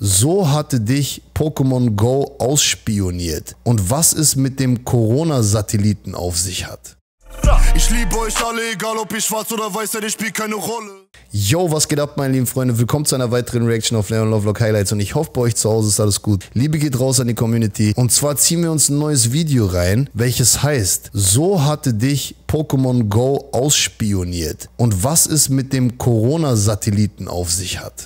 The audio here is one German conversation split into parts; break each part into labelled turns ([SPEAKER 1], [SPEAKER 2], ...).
[SPEAKER 1] So hatte dich Pokémon Go ausspioniert. Und was es mit dem Corona-Satelliten auf sich hat.
[SPEAKER 2] Ich liebe euch alle, egal ob ich schwarz oder weiß, das spielt keine Rolle.
[SPEAKER 1] Yo, was geht ab, meine lieben Freunde? Willkommen zu einer weiteren Reaction auf Leon Lovelock Highlights und ich hoffe, bei euch zu Hause ist alles gut. Liebe geht raus an die Community und zwar ziehen wir uns ein neues Video rein, welches heißt, so hatte dich Pokémon Go ausspioniert und was es mit dem Corona-Satelliten auf sich hat.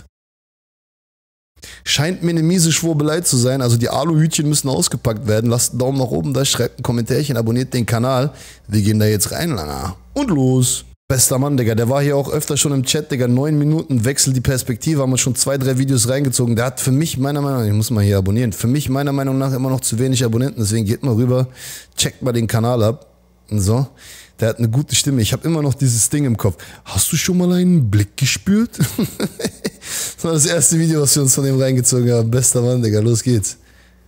[SPEAKER 1] Scheint mir eine miese Schwurbelei zu sein, also die Aluhütchen müssen ausgepackt werden. Lasst einen Daumen nach oben da, schreibt ein Kommentärchen, abonniert den Kanal. Wir gehen da jetzt rein, Langer. Und los! Bester Mann, Digga, der war hier auch öfter schon im Chat, Digga. 9 Minuten, wechselt die Perspektive, haben wir schon 2, 3 Videos reingezogen. Der hat für mich, meiner Meinung nach, ich muss mal hier abonnieren, für mich meiner Meinung nach immer noch zu wenig Abonnenten. Deswegen geht mal rüber, checkt mal den Kanal ab. Und so. Der hat eine gute Stimme. Ich habe immer noch dieses Ding im Kopf. Hast du schon mal einen Blick gespürt? Das war das erste Video, was wir uns von dem reingezogen haben. Bester Mann, Digga, los geht's.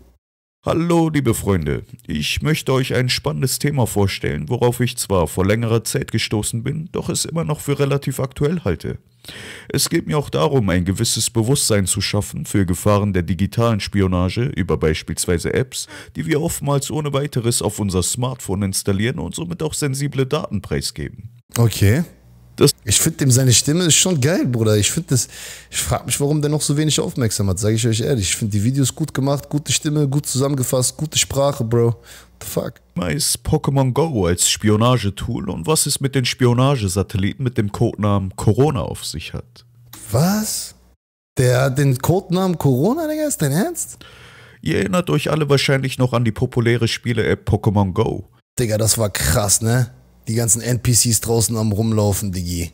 [SPEAKER 3] Hallo liebe Freunde, ich möchte euch ein spannendes Thema vorstellen, worauf ich zwar vor längerer Zeit gestoßen bin, doch es immer noch für relativ aktuell halte. Es geht mir auch darum, ein gewisses Bewusstsein zu schaffen für Gefahren der digitalen Spionage über beispielsweise Apps, die wir oftmals ohne weiteres auf unser Smartphone installieren und somit auch sensible Daten preisgeben.
[SPEAKER 1] Okay. Ich finde dem seine Stimme ist schon geil, Bruder. Ich frage mich, warum der noch so wenig aufmerksam hat, sage ich euch ehrlich. Ich finde die Videos gut gemacht, gute Stimme, gut zusammengefasst, gute Sprache, Bro. What the fuck?
[SPEAKER 3] Ist Pokémon Go als Spionagetool und was es mit den Spionagesatelliten mit dem Codenamen Corona auf sich hat.
[SPEAKER 1] Was? Der hat den Codenamen Corona, Digga? Ist dein Ernst?
[SPEAKER 3] Ihr erinnert euch alle wahrscheinlich noch an die populäre Spiele-App Pokémon Go.
[SPEAKER 1] Digga, das war krass, ne? Die ganzen NPCs draußen am Rumlaufen, Diggi.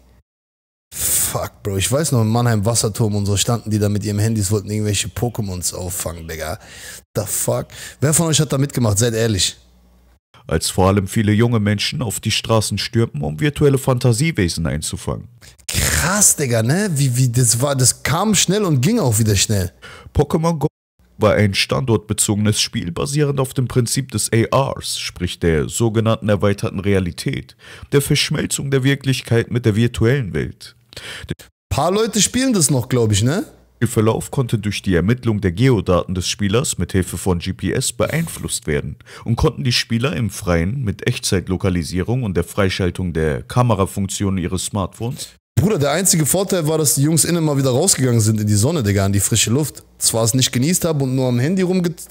[SPEAKER 1] Fuck, Bro. Ich weiß noch, in Mannheim Wasserturm und so standen die da mit ihren Handys, wollten irgendwelche Pokémons auffangen, Digga. The fuck? Wer von euch hat da mitgemacht? Seid ehrlich.
[SPEAKER 3] Als vor allem viele junge Menschen auf die Straßen stürmten, um virtuelle Fantasiewesen einzufangen.
[SPEAKER 1] Krass, Digga, ne? Das kam schnell und ging auch wieder schnell.
[SPEAKER 3] Pokémon Go war ein standortbezogenes Spiel basierend auf dem Prinzip des ARs, sprich der sogenannten erweiterten Realität, der Verschmelzung der Wirklichkeit mit der virtuellen Welt.
[SPEAKER 1] Paar Leute spielen das noch, glaube ich, ne?
[SPEAKER 3] Der Verlauf konnte durch die Ermittlung der Geodaten des Spielers mit Hilfe von GPS beeinflusst werden und konnten die Spieler im Freien mit Echtzeitlokalisierung und der Freischaltung der Kamerafunktion ihres Smartphones.
[SPEAKER 1] Bruder, der einzige Vorteil war, dass die Jungs innen mal wieder rausgegangen sind in die Sonne, Digga, in die frische Luft. Zwar es nicht genießt haben und nur am Handy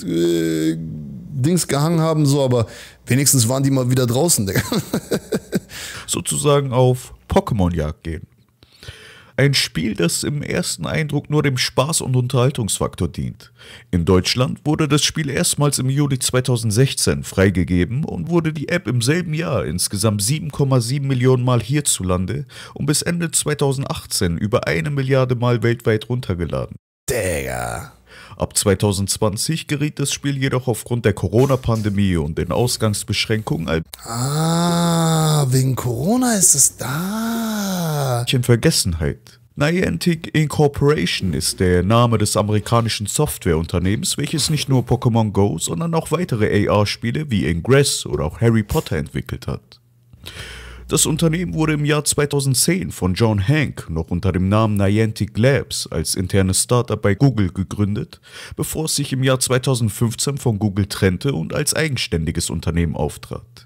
[SPEAKER 1] Dings gehangen haben, so, aber wenigstens waren die mal wieder draußen, Digga.
[SPEAKER 3] Sozusagen auf Pokémon-Jagd gehen. Ein Spiel, das im ersten Eindruck nur dem Spaß- und Unterhaltungsfaktor dient. In Deutschland wurde das Spiel erstmals im Juli 2016 freigegeben und wurde die App im selben Jahr insgesamt 7,7 Millionen Mal hierzulande und bis Ende 2018 über 1 Milliarde Mal weltweit runtergeladen.
[SPEAKER 1] Digga.
[SPEAKER 3] Ab 2020 geriet das Spiel jedoch aufgrund der Corona-Pandemie und den Ausgangsbeschränkungen
[SPEAKER 1] wegen Corona ist es da.
[SPEAKER 3] in Vergessenheit. Niantic Incorporation ist der Name des amerikanischen Softwareunternehmens, welches nicht nur Pokémon Go, sondern auch weitere AR-Spiele wie Ingress oder auch Harry Potter entwickelt hat. Das Unternehmen wurde im Jahr 2010 von John Hank noch unter dem Namen Niantic Labs als internes Startup bei Google gegründet, bevor es sich im Jahr 2015 von Google trennte und als eigenständiges Unternehmen auftrat.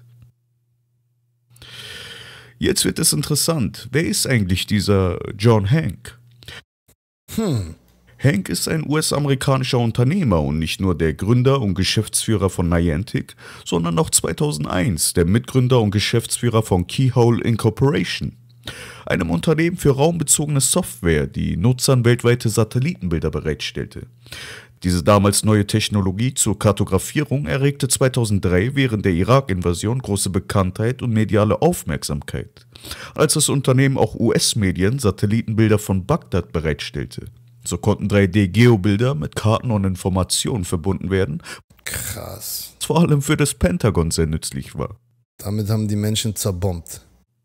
[SPEAKER 3] Jetzt wird es interessant, wer ist eigentlich dieser John Hank? Hank ist ein US-amerikanischer Unternehmer und nicht nur der Gründer und Geschäftsführer von Niantic, sondern auch 2001 der Mitgründer und Geschäftsführer von Keyhole Incorporation, einem Unternehmen für raumbezogene Software, die Nutzern weltweite Satellitenbilder bereitstellte. Diese damals neue Technologie zur Kartografierung erregte 2003 während der Irak-Invasion große Bekanntheit und mediale Aufmerksamkeit, als das Unternehmen auch US-Medien Satellitenbilder von Bagdad bereitstellte. So konnten 3D-Geobilder mit Karten und Informationen verbunden werden,
[SPEAKER 1] Krass.
[SPEAKER 3] was vor allem für das Pentagon sehr nützlich war.
[SPEAKER 1] Damit haben die Menschen zerbombt.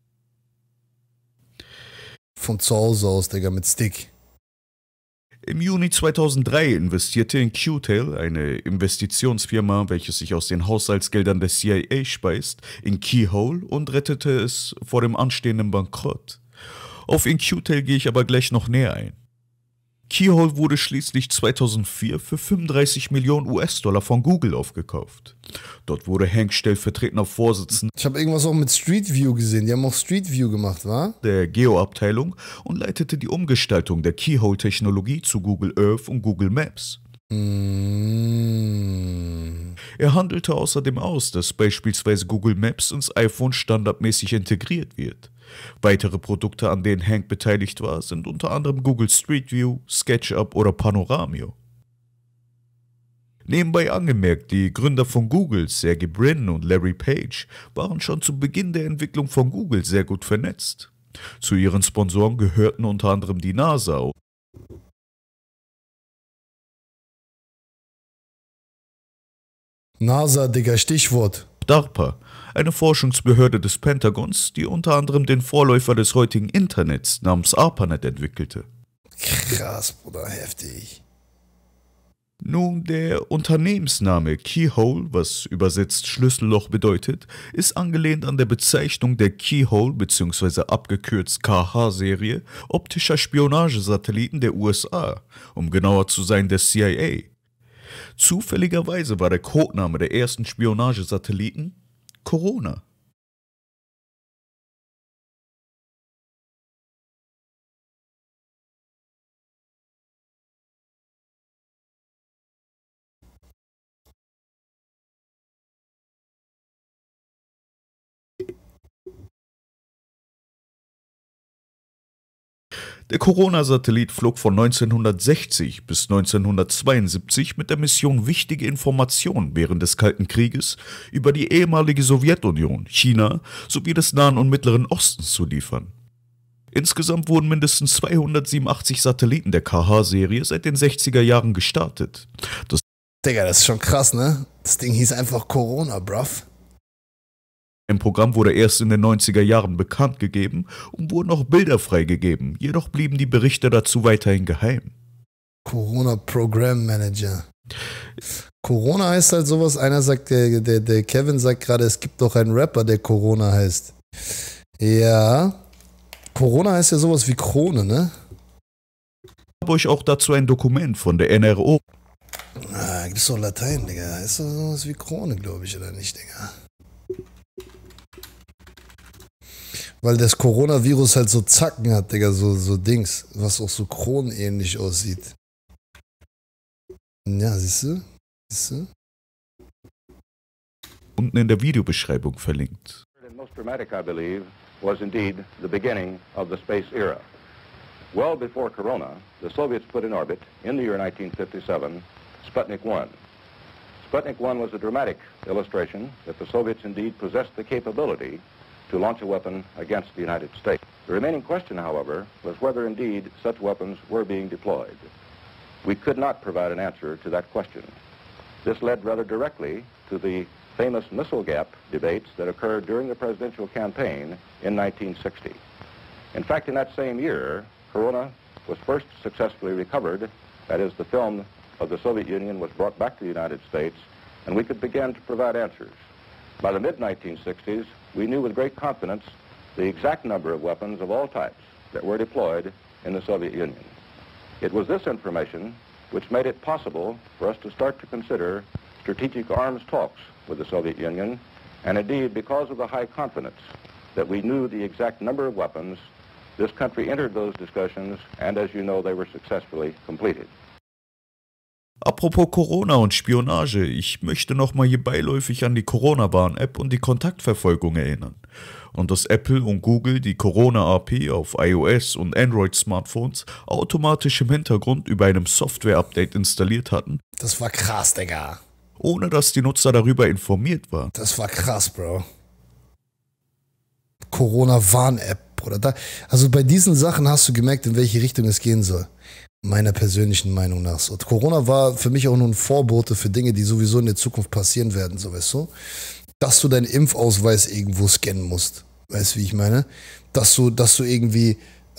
[SPEAKER 1] Von zu Hause aus, Digga, mit Stick.
[SPEAKER 3] Im Juni 2003 investierte in Qtail, eine Investitionsfirma, welche sich aus den Haushaltsgeldern der CIA speist, in Keyhole und rettete es vor dem anstehenden Bankrott. Auf in Qtail gehe ich aber gleich noch näher ein. Keyhole wurde schließlich 2004 für 35 Millionen US-Dollar von Google aufgekauft. Dort wurde Hank stellvertretender Vorsitzender
[SPEAKER 1] Ich habe irgendwas auch mit Street View gesehen. Die haben auch Street View gemacht, wa?
[SPEAKER 3] der Geo-Abteilung und leitete die Umgestaltung der Keyhole-Technologie zu Google Earth und Google Maps. Er handelte außerdem aus, dass beispielsweise Google Maps ins iPhone standardmäßig integriert wird. Weitere Produkte, an denen Hank beteiligt war, sind unter anderem Google Street View, SketchUp oder Panoramio. Nebenbei angemerkt, die Gründer von Google, Sergey Brin und Larry Page, waren schon zu Beginn der Entwicklung von Google sehr gut vernetzt. Zu ihren Sponsoren gehörten unter anderem die NASA.
[SPEAKER 1] NASA, Digga, Stichwort.
[SPEAKER 3] DARPA, eine Forschungsbehörde des Pentagons, die unter anderem den Vorläufer des heutigen Internets namens ARPANET entwickelte.
[SPEAKER 1] Krass, Bruder, heftig.
[SPEAKER 3] Nun, der Unternehmensname Keyhole, was übersetzt Schlüsselloch bedeutet, ist angelehnt an der Bezeichnung der Keyhole bzw. abgekürzt KH-Serie optischer Spionagesatelliten der USA, um genauer zu sein der CIA. Zufälligerweise war der Codename der ersten Spionagesatelliten Corona. Der Corona-Satellit flog von 1960 bis 1972 mit der Mission, wichtige Informationen während des Kalten Krieges über die ehemalige Sowjetunion, China sowie des Nahen und Mittleren Ostens zu liefern. Insgesamt wurden mindestens 287 Satelliten der KH-Serie seit den 60er Jahren gestartet.
[SPEAKER 1] Digga, das ist schon krass, ne? Das Ding hieß einfach Corona, bruv.
[SPEAKER 3] Ein Programm wurde erst in den 90er Jahren bekannt gegeben und wurden auch Bilder freigegeben, jedoch blieben die Berichte dazu weiterhin geheim.
[SPEAKER 1] Corona Program Manager. Corona heißt halt sowas, einer sagt, der Kevin sagt gerade, es gibt doch einen Rapper, der Corona heißt. Ja, Corona heißt ja sowas wie Krone, ne?
[SPEAKER 3] Ich habe euch auch dazu ein Dokument von der NRO.
[SPEAKER 1] Ah, gibt's doch Latein, Digga. Heißt doch sowas wie Krone, glaube ich, oder nicht, Digga? Weil das Coronavirus halt so Zacken hat, Digga, so Dings, was auch so kronenähnlich aussieht. Ja, siehst du?
[SPEAKER 3] Unten in der Videobeschreibung verlinkt.
[SPEAKER 4] Most dramatic, I believe, was indeed the beginning of the space era. Well before Corona, the Soviets put in orbit, in the year 1957, Sputnik 1. Sputnik 1 was a dramatic illustration that the Soviets indeed possessed the capability to launch a weapon against the United States. The remaining question, however, was whether indeed such weapons were being deployed. We could not provide an answer to that question. This led rather directly to the famous missile gap debates that occurred during the presidential campaign in 1960. In fact, in that same year, Corona was first successfully recovered. That is, the film of the Soviet Union was brought back to the United States, and we could begin to provide answers. By the mid-1960s, we knew with great confidence the exact number of weapons of all types that were deployed in the Soviet Union. It was this information which made it possible for us to start to consider strategic arms talks with the Soviet Union, and indeed, because of the high confidence that we knew the exact number of weapons, this country entered those discussions, and as you know, they were successfully completed.
[SPEAKER 3] Apropos Corona und Spionage, ich möchte nochmal hier beiläufig an die Corona-Warn-App und die Kontaktverfolgung erinnern. Und dass Apple und Google die Corona-API auf iOS und Android-Smartphones automatisch im Hintergrund über einem Software-Update installiert hatten.
[SPEAKER 1] Das war krass, Digga.
[SPEAKER 3] Ohne dass die Nutzer darüber informiert waren.
[SPEAKER 1] Das war krass, Bro. Corona-Warn-App, Bruder. Also bei diesen Sachen hast du gemerkt, in welche Richtung es gehen soll. Meiner persönlichen Meinung nach. So, Corona war für mich auch nur ein Vorbote für Dinge, die sowieso in der Zukunft passieren werden, so, weißt du? Dass du deinen Impfausweis irgendwo scannen musst. Weißt du, wie ich meine? Dass du irgendwie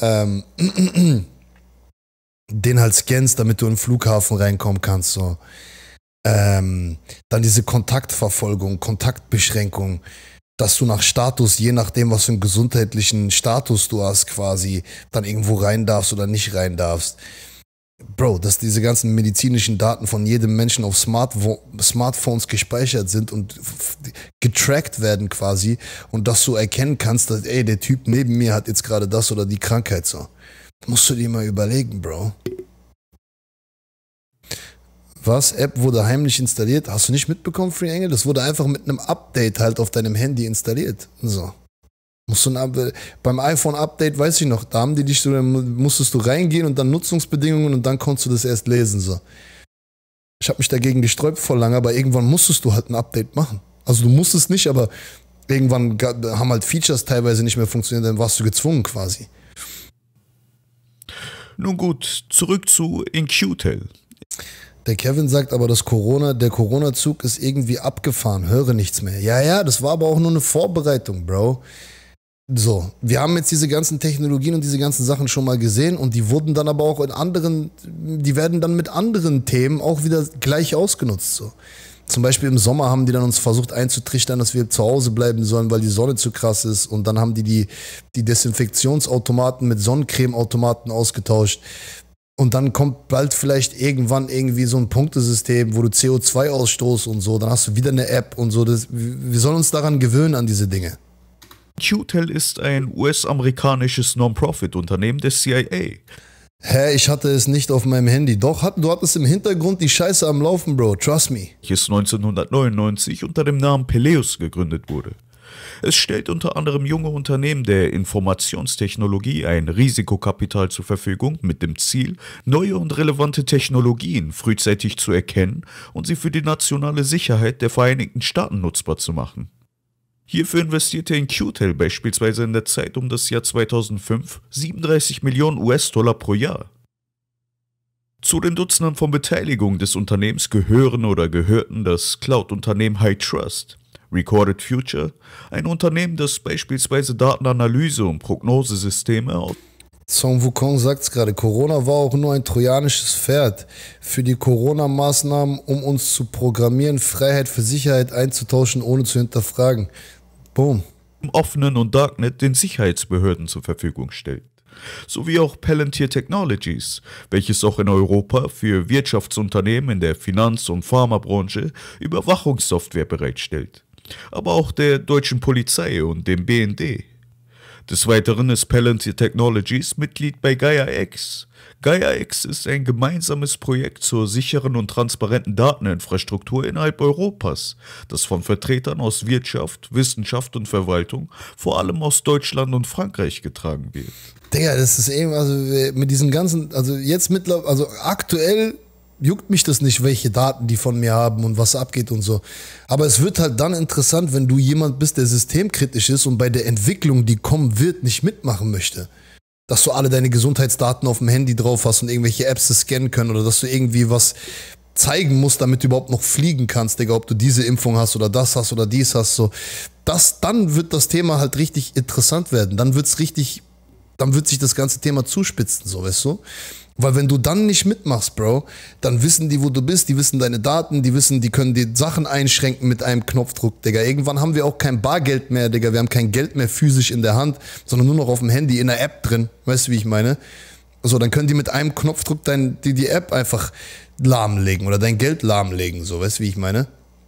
[SPEAKER 1] den halt scannst, damit du in den Flughafen reinkommen kannst, so. Dann diese Kontaktverfolgung, Kontaktbeschränkung, dass du nach Status, je nachdem, was für einen gesundheitlichen Status du hast, quasi dann irgendwo rein darfst oder nicht rein darfst. Bro, dass diese ganzen medizinischen Daten von jedem Menschen auf Smartphones gespeichert sind und getrackt werden quasi und dass du erkennen kannst, dass, ey, der Typ neben mir hat jetzt gerade das oder die Krankheit so. Musst du dir mal überlegen, Bro. Was? App wurde heimlich installiert? Hast du nicht mitbekommen, Free Engel? Das wurde einfach mit einem Update halt auf deinem Handy installiert. So. Beim iPhone-Update, weiß ich noch, da haben die dich so, dann musstest du reingehen und dann Nutzungsbedingungen und dann konntest du das erst lesen. So. Ich habe mich dagegen gesträubt vor lange, aber irgendwann musstest du halt ein Update machen. Also du musstest nicht, aber irgendwann haben halt Features teilweise nicht mehr funktioniert, dann warst du gezwungen quasi.
[SPEAKER 3] Nun gut, zurück zu In-Q-Tel.
[SPEAKER 1] Der Kevin sagt aber, der Corona-Zug ist irgendwie abgefahren, höre nichts mehr. Ja, das war aber auch nur eine Vorbereitung, Bro. So, wir haben jetzt diese ganzen Technologien und diese ganzen Sachen schon mal gesehen und die wurden dann aber auch die werden dann mit anderen Themen auch wieder gleich ausgenutzt. So. Zum Beispiel im Sommer haben die dann uns versucht einzutrichtern, dass wir zu Hause bleiben sollen, weil die Sonne zu krass ist und dann haben die Desinfektionsautomaten mit Sonnencreme-Automaten ausgetauscht. Und dann kommt bald vielleicht irgendwann irgendwie so ein Punktesystem, wo du CO2 ausstoßt und so, dann hast du wieder eine App und so. Wir sollen uns daran gewöhnen, an diese Dinge.
[SPEAKER 3] In-Q-Tel ist ein US-amerikanisches Non-Profit-Unternehmen der CIA.
[SPEAKER 1] Hä, ich hatte es nicht auf meinem Handy. Doch, du hattest im Hintergrund die Scheiße am Laufen, Bro. Trust me.
[SPEAKER 3] Welches 1999 unter dem Namen Peleus gegründet wurde. Es stellt unter anderem junge Unternehmen der Informationstechnologie ein Risikokapital zur Verfügung mit dem Ziel, neue und relevante Technologien frühzeitig zu erkennen und sie für die nationale Sicherheit der Vereinigten Staaten nutzbar zu machen. Hierfür investierte In-Q-Tel beispielsweise in der Zeit um das Jahr 2005 37 Millionen US-Dollar pro Jahr. Zu den Dutzenden von Beteiligungen des Unternehmens gehörten das Cloud-Unternehmen HITRUST, Recorded Future, ein Unternehmen, das beispielsweise Datenanalyse und Prognosesysteme aus
[SPEAKER 1] Song Wukong sagt es gerade, Corona war auch nur ein trojanisches Pferd für die Corona-Maßnahmen, um uns zu programmieren, Freiheit für Sicherheit einzutauschen, ohne zu hinterfragen. Boom.
[SPEAKER 3] im offenen und Darknet den Sicherheitsbehörden zur Verfügung stellt. Sowie auch Palantir Technologies, welches auch in Europa für Wirtschaftsunternehmen in der Finanz- und Pharmabranche Überwachungssoftware bereitstellt. Aber auch der deutschen Polizei und dem BND. Des Weiteren ist Palantir Technologies Mitglied bei Gaia-X. Gaia-X ist ein gemeinsames Projekt zur sicheren und transparenten Dateninfrastruktur innerhalb Europas, das von Vertretern aus Wirtschaft, Wissenschaft und Verwaltung, vor allem aus Deutschland und Frankreich getragen wird.
[SPEAKER 1] Digga, das ist eben, also mit diesen ganzen, also jetzt mittlerweile, also aktuell juckt mich das nicht, welche Daten die von mir haben und was abgeht und so. Aber es wird halt dann interessant, wenn du jemand bist, der systemkritisch ist und bei der Entwicklung, die kommen wird, nicht mitmachen möchte. Dass du alle deine Gesundheitsdaten auf dem Handy drauf hast und irgendwelche Apps das scannen können oder dass du irgendwie was zeigen musst, damit du überhaupt noch fliegen kannst, Digga, ob du diese Impfung hast oder das hast oder dies hast, so. Dann wird das Thema halt richtig interessant werden. Dann wird sich das ganze Thema zuspitzen, so, weißt du? Weil wenn du dann nicht mitmachst, Bro, dann wissen die, wo du bist, die wissen deine Daten, die können die Sachen einschränken mit einem Knopfdruck, Digga. Irgendwann haben wir auch kein Bargeld mehr, Digga. Wir haben kein Geld mehr physisch in der Hand, sondern nur noch auf dem Handy in der App drin. Weißt du, wie ich meine? So, dann können die mit einem Knopfdruck die App einfach lahmlegen oder dein Geld lahmlegen, so, weißt du, wie ich meine?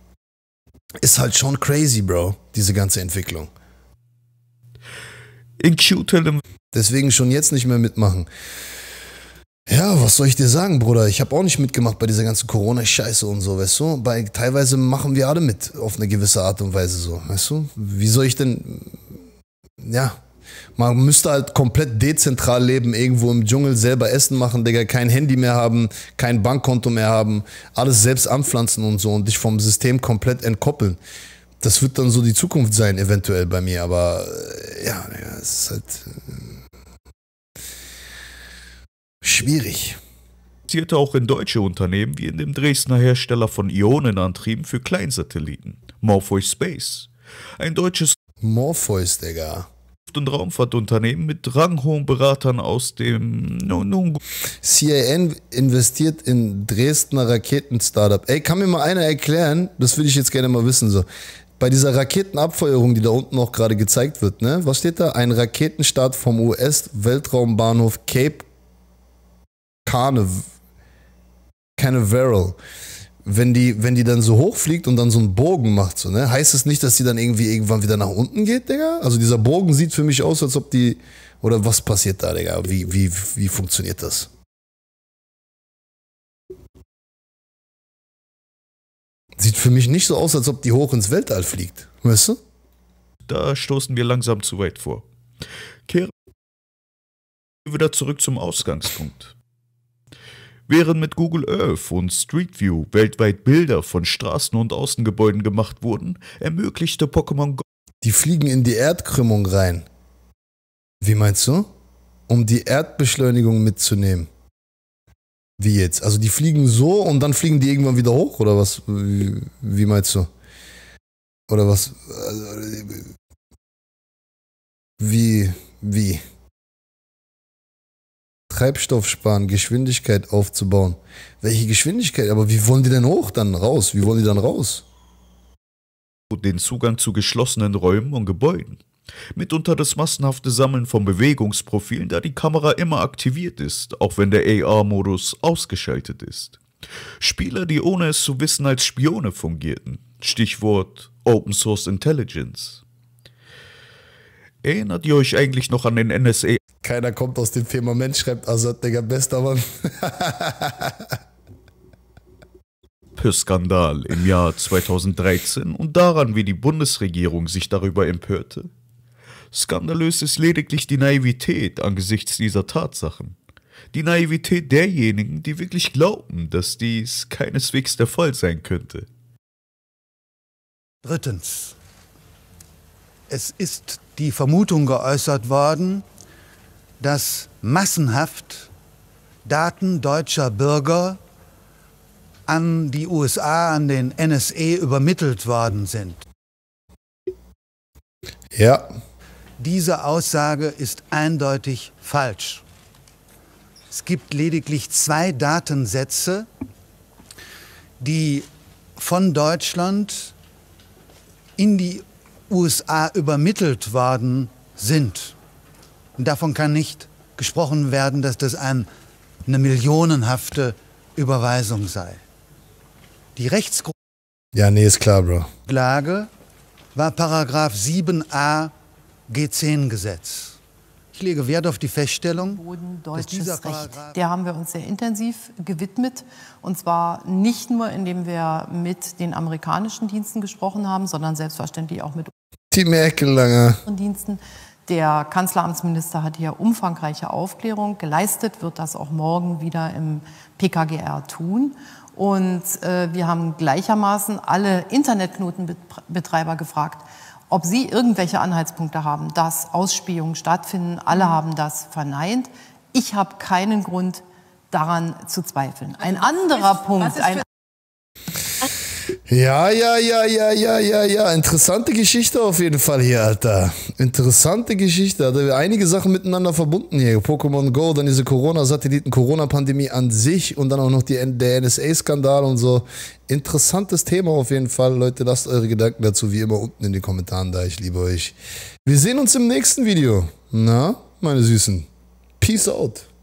[SPEAKER 1] Ist halt schon crazy, Bro, diese ganze Entwicklung.
[SPEAKER 3] In-Q-Tel
[SPEAKER 1] Deswegen schon jetzt nicht mehr mitmachen. Ja, was soll ich dir sagen, Bruder? Ich habe auch nicht mitgemacht bei dieser ganzen Corona-Scheiße und so, weißt du? Teilweise machen wir alle mit, auf eine gewisse Art und Weise so, weißt du? Wie soll ich denn, ja, man müsste halt komplett dezentral leben, irgendwo im Dschungel selber Essen machen, Digga, kein Handy mehr haben, kein Bankkonto mehr haben, alles selbst anpflanzen und so und dich vom System komplett entkoppeln. Das wird dann so die Zukunft sein, eventuell bei mir, aber ja, es ist halt schwierig.
[SPEAKER 3] investierte auch in deutsche Unternehmen wie in dem Dresdner Hersteller von Ionenantrieben für Kleinsatelliten, Morpheus Space. Ein deutsches
[SPEAKER 1] Morpheus, Digga.
[SPEAKER 3] und Raumfahrtunternehmen mit ranghohen Beratern aus dem
[SPEAKER 1] CIN investiert in Dresdner Raketen-Startup. Ey, kann mir mal einer erklären, das würde ich jetzt gerne mal wissen, so. Bei dieser Raketenabfeuerung, die da unten auch gerade gezeigt wird, ne? Was steht da? Ein Raketenstart vom US-Weltraumbahnhof Cape Canaveral. Wenn die dann so hochfliegt und dann so einen Bogen macht, so, ne? Heißt es nicht, dass die dann irgendwie irgendwann wieder nach unten geht, Digga? Also dieser Bogen sieht für mich aus, als ob die, oder was passiert da, Digga? Wie funktioniert das? Sieht für mich nicht so aus, als ob die hoch ins Weltall fliegt, weißt du?
[SPEAKER 3] Da stoßen wir langsam zu weit vor. Kehren wir wieder zurück zum Ausgangspunkt. Während mit Google Earth und Street View weltweit Bilder von Straßen und Außengebäuden gemacht wurden, ermöglichte Pokémon Go.
[SPEAKER 1] Die fliegen in die Erdkrümmung rein. Wie meinst du? Um die Erdbeschleunigung mitzunehmen. Wie jetzt? Also die fliegen so und dann fliegen die irgendwann wieder hoch, oder was? Wie meinst du? Oder was? Wie? Treibstoff sparen, Geschwindigkeit aufzubauen. Welche Geschwindigkeit? Aber wie wollen die denn hoch dann raus? Wie wollen die dann raus?
[SPEAKER 3] Den Zugang zu geschlossenen Räumen und Gebäuden. Mitunter das massenhafte Sammeln von Bewegungsprofilen, da die Kamera immer aktiviert ist, auch wenn der AR-Modus ausgeschaltet ist. Spieler, die ohne es zu wissen als Spione fungierten. Stichwort Open Source Intelligence. Erinnert ihr euch eigentlich noch an den NSA?
[SPEAKER 1] Keiner kommt aus dem Firmament, schreibt Azad, Digga, bester Mann.
[SPEAKER 3] Skandal im Jahr 2013 und daran, wie die Bundesregierung sich darüber empörte? Skandalös ist lediglich die Naivität angesichts dieser Tatsachen. Die Naivität derjenigen, die wirklich glauben, dass dies keineswegs der Fall sein könnte.
[SPEAKER 5] Drittens. Es ist die Vermutung geäußert worden, dass massenhaft Daten deutscher Bürger an die USA, an den NSA übermittelt worden sind.
[SPEAKER 1] Ja.
[SPEAKER 5] Diese Aussage ist eindeutig falsch. Es gibt lediglich 2 Datensätze, die von Deutschland in die USA übermittelt worden sind. Und davon kann nicht gesprochen werden, dass das eine millionenhafte Überweisung sei. Die Rechtsgrundlage
[SPEAKER 1] Ja, nee, ist klar, Bro.
[SPEAKER 5] war Paragraph 7a G10-Gesetz. Ich lege Wert auf die Feststellung, dass dieser Paragraph...
[SPEAKER 6] Der haben wir uns sehr intensiv gewidmet. Und zwar nicht nur, indem wir mit den amerikanischen Diensten gesprochen haben, sondern selbstverständlich auch mit
[SPEAKER 1] Team Eckenlanger.
[SPEAKER 6] Diensten. Der Kanzleramtsminister hat hier umfangreiche Aufklärung geleistet, wird das auch morgen wieder im PKGR tun. Und wir haben gleichermaßen alle Internetknotenbetreiber gefragt, ob sie irgendwelche Anhaltspunkte haben, dass Ausspähungen stattfinden. Alle haben das verneint. Ich habe keinen Grund, daran zu zweifeln. Ein anderer Punkt...
[SPEAKER 1] Ja. Interessante Geschichte auf jeden Fall hier, Alter. Interessante Geschichte. Hat einige Sachen miteinander verbunden hier. Pokémon Go, dann diese Corona-Satelliten, Corona-Pandemie an sich und dann auch noch der NSA-Skandal und so. Interessantes Thema auf jeden Fall. Leute, lasst eure Gedanken dazu wie immer unten in den Kommentaren da. Ich liebe euch. Wir sehen uns im nächsten Video. Na, meine Süßen. Peace out.